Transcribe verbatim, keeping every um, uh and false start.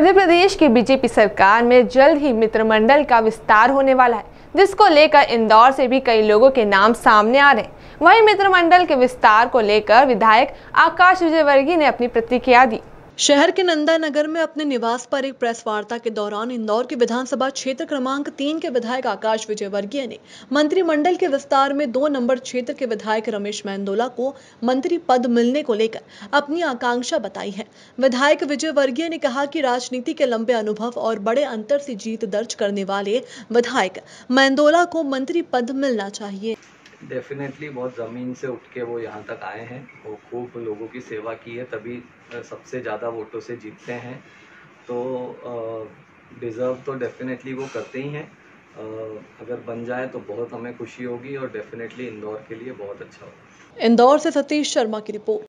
मध्य प्रदेश की बीजेपी सरकार में जल्द ही मित्रमंडल का विस्तार होने वाला है, जिसको लेकर इंदौर से भी कई लोगों के नाम सामने आ रहे हैं। वहीं मित्रमंडल के विस्तार को लेकर विधायक आकाश विजयवर्गीय ने अपनी प्रतिक्रिया दी। शहर के नंदा नगर में अपने निवास पर एक प्रेस वार्ता के दौरान इंदौर के विधानसभा क्षेत्र क्रमांक तीन के विधायक आकाश विजयवर्गीय ने मंत्रिमंडल के विस्तार में दो नंबर क्षेत्र के विधायक रमेश मेंदोला को मंत्री पद मिलने को लेकर अपनी आकांक्षा बताई है। विधायक विजयवर्गीय ने कहा कि राजनीति के लंबे अनुभव और बड़े अंतर से जीत दर्ज करने वाले विधायक मेंदोला को मंत्री पद मिलना चाहिए। डेफिनेटली बहुत ज़मीन से उठ के वो यहाँ तक आए हैं, वो खूब लोगों की सेवा की है, तभी सबसे ज़्यादा वोटों से जीतते हैं। तो डिज़र्व तो डेफिनेटली वो करते ही हैं। अगर बन जाए तो बहुत हमें खुशी होगी और डेफिनेटली इंदौर के लिए बहुत अच्छा होगा। इंदौर से सतीश शर्मा की रिपोर्ट।